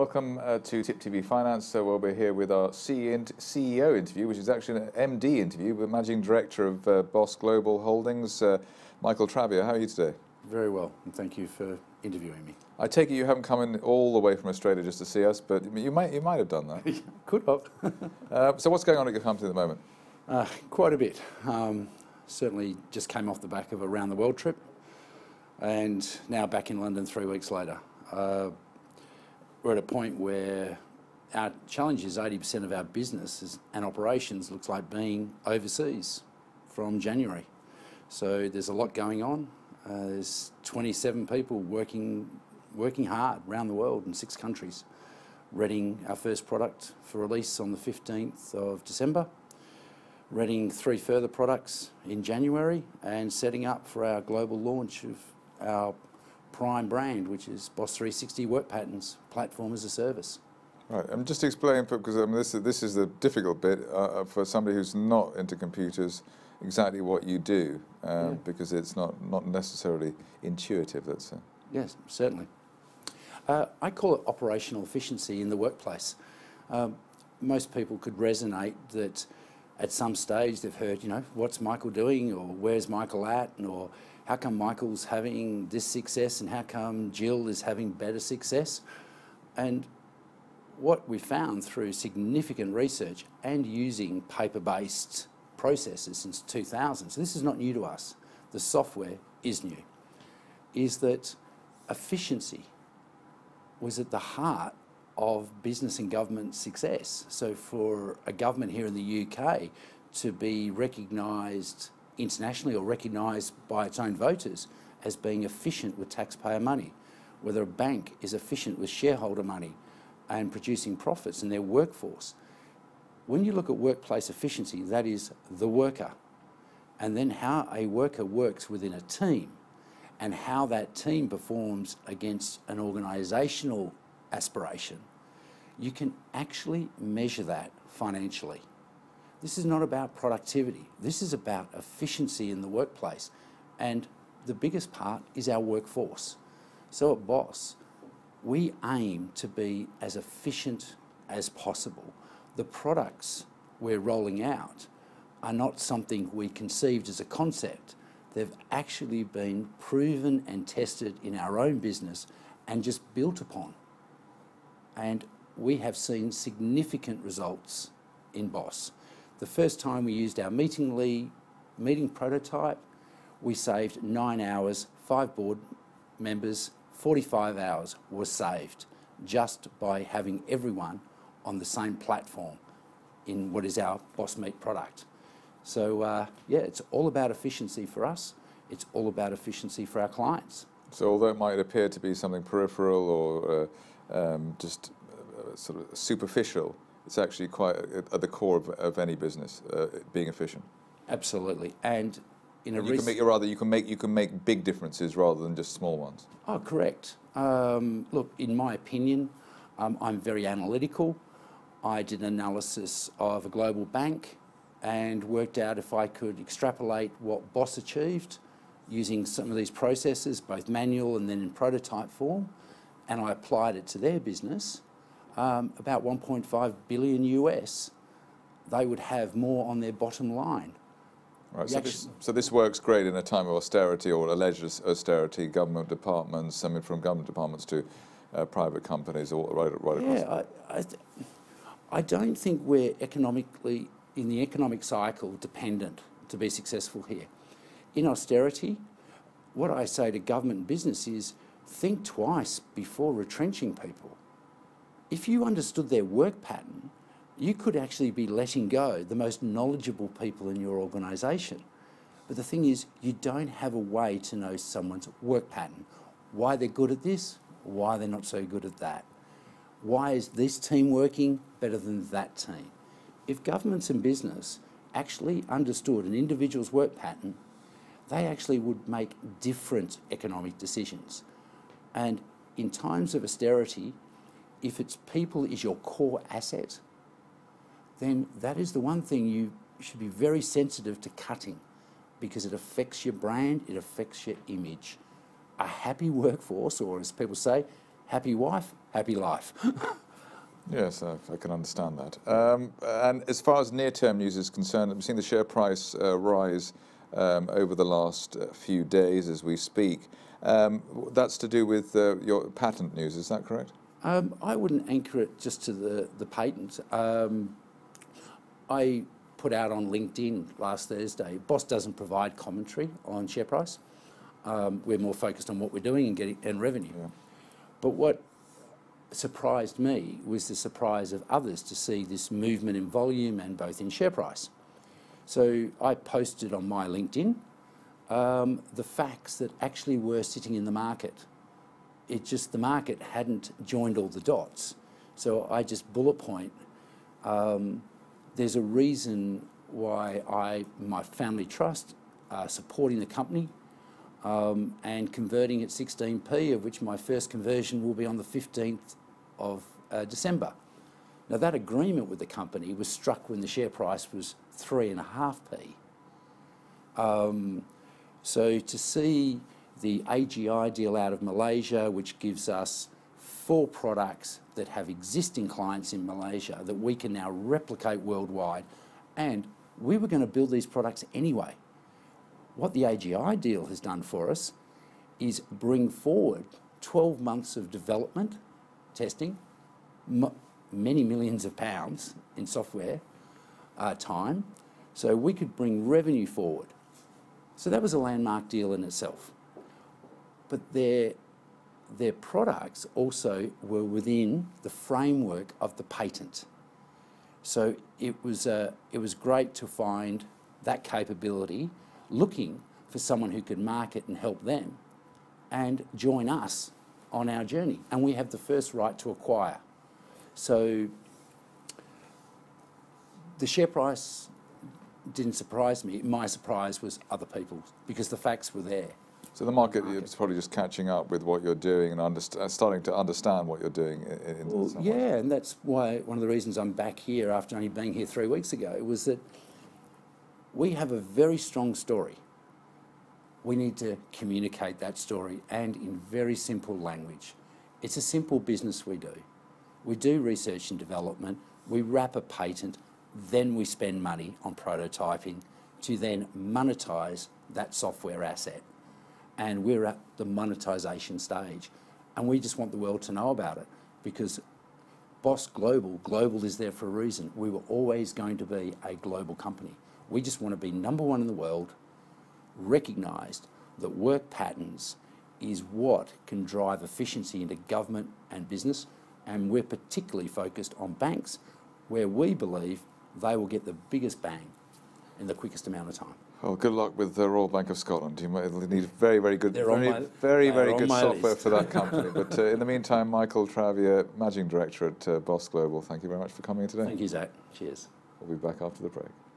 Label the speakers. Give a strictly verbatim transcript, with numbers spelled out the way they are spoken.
Speaker 1: welcome uh, to Tip T V Finance. So we'll be here with our C E O interview, which is actually an M D interview with Managing Director of uh, Boss Global Holdings, uh, Michael Travier. How are you today?
Speaker 2: Very well, and thank you for interviewing me.
Speaker 1: I take it you haven't come in all the way from Australia just to see us, but you might you might have done that.
Speaker 2: Could have.
Speaker 1: uh, so what's going on at your company at the moment?
Speaker 2: Uh, quite a bit. Um, certainly just came off the back of a round the world trip, and now back in London three weeks later. Uh, we're at a point where our challenge is eighty percent of our business is, and operations looks like being overseas from January. So there's a lot going on. Uh, there's twenty-seven people working working hard around the world in six countries, readying our first product for release on the fifteenth of December, readying three further products in January, and setting up for our global launch of our prime brand, which is Boss three sixty Work Patterns Platform as a Service.
Speaker 1: Right, and just to explain, because I mean, this, this is the difficult bit uh, for somebody who's not into computers, exactly what you do, um, yeah. because it's not, not necessarily intuitive. That's a...
Speaker 2: Yes, certainly. Uh, I call it operational efficiency in the workplace. Um, most people could resonate that at some stage they've heard, you know, what's Michael doing, or where's Michael at, or how come Michael's having this success and how come Jill is having better success? And what we found through significant research and using paper-based processes since two thousand, so this is not new to us, the software is new, is that efficiency was at the heart of business and government success. So for a government here in the U K to be recognised internationally or recognised by its own voters as being efficient with taxpayer money, whether a bank is efficient with shareholder money and producing profits in their workforce. When you look at workplace efficiency, that is the worker, and then how a worker works within a team and how that team performs against an organisational aspiration, you can actually measure that financially. This is not about productivity. This is about efficiency in the workplace. And the biggest part is our workforce. So at Boss, we aim to be as efficient as possible. The products we're rolling out are not something we conceived as a concept. They've actually been proven and tested in our own business and just built upon. And we have seen significant results in Boss. The first time we used our Meetingly meeting prototype, we saved nine hours, five board members, forty-five hours was saved just by having everyone on the same platform in what is our Boss Meet product. So uh, yeah, it's all about efficiency for us. It's all about efficiency for our clients.
Speaker 1: So although it might appear to be something peripheral or uh, um, just uh, sort of superficial, it's actually quite at the core of, of any business, uh, being efficient.
Speaker 2: Absolutely, and in a
Speaker 1: and you can make rather you can make you can make big differences rather than just small ones.
Speaker 2: Oh, correct. Um, look, in my opinion, um, I'm very analytical. I did an analysis of a global bank and worked out if I could extrapolate what Boss achieved using some of these processes, both manual and then in prototype form, and I applied it to their business. Um, about one point five billion U S, they would have more on their bottom line.
Speaker 1: Right, so this, so this works great in a time of austerity or alleged austerity, government departments, I mean from government departments to uh, private companies, all right, right across.
Speaker 2: Yeah, I, I, th I don't think we're economically, in the economic cycle, dependent to be successful here. In austerity, what I say to government and business is think twice before retrenching people. If you understood their work pattern, you could actually be letting go the most knowledgeable people in your organisation. But the thing is, you don't have a way to know someone's work pattern, why they're good at this, why they're not so good at that. Why is this team working better than that team? If governments and business actually understood an individual's work pattern, they actually would make different economic decisions. And in times of austerity, if it's people is your core asset, then that is the one thing you should be very sensitive to cutting, because it affects your brand, it affects your image. A happy workforce, or as people say, happy wife, happy life.
Speaker 1: Yes, I, I can understand that. Um, and as far as near-term news is concerned, we've seen the share price uh, rise um, over the last uh, few days as we speak. Um, that's to do with uh, your patent news, is that correct?
Speaker 2: Um, I wouldn't anchor it just to the, the patent. Um, I put out on LinkedIn last Thursday, Boss doesn't provide commentary on share price. Um, we're more focused on what we're doing and getting and revenue.
Speaker 1: Yeah.
Speaker 2: But what surprised me was the surprise of others to see this movement in volume and both in share price. So I posted on my LinkedIn um, the facts that actually were sitting in the market. It just, the market hadn't joined all the dots. So I just bullet point, um, there's a reason why I, my family trust, are supporting the company um, and converting at sixteen p, of which my first conversion will be on the fifteenth of uh, December. Now that agreement with the company was struck when the share price was three and a half p. Um, so to see the A G I deal out of Malaysia, which gives us four products that have existing clients in Malaysia that we can now replicate worldwide, and we were going to build these products anyway. What the A G I deal has done for us is bring forward twelve months of development, testing, m many millions of pounds in software uh, time, so we could bring revenue forward. So that was a landmark deal in itself. But their, their products also were within the framework of the patent. So it was, uh, it was great to find that capability, looking for someone who could market and help them and join us on our journey. And we have the first right to acquire. So the share price didn't surprise me. My surprise was other people's, because the facts were there.
Speaker 1: So the market, the market. is probably just catching up with what you're doing and underst uh, starting to understand what you're doing in, in
Speaker 2: well,
Speaker 1: some
Speaker 2: yeah,
Speaker 1: way.
Speaker 2: And that's why one of the reasons I'm back here after only being here three weeks ago was that we have a very strong story. We need to communicate that story, and in very simple language. It's a simple business we do. We do research and development, we wrap a patent, then we spend money on prototyping to then monetize that software asset. And we're at the monetization stage. And we just want the world to know about it, because Boss Global, global is there for a reason. We were always going to be a global company. We just want to be number one in the world, recognised that work patterns is what can drive efficiency into government and business, and we're particularly focused on banks, where we believe they will get the biggest bang in the quickest amount of time.
Speaker 1: Well, good luck with the Royal Bank of Scotland. You might need very, very good,
Speaker 2: They're
Speaker 1: very,
Speaker 2: my,
Speaker 1: very, very good
Speaker 2: list.
Speaker 1: software for that company. But uh, in the meantime, Michael Travier, Managing Director at uh, Boss Global, thank you very much for coming in today.
Speaker 2: Thank you, Zach. Cheers.
Speaker 1: We'll be back after the break.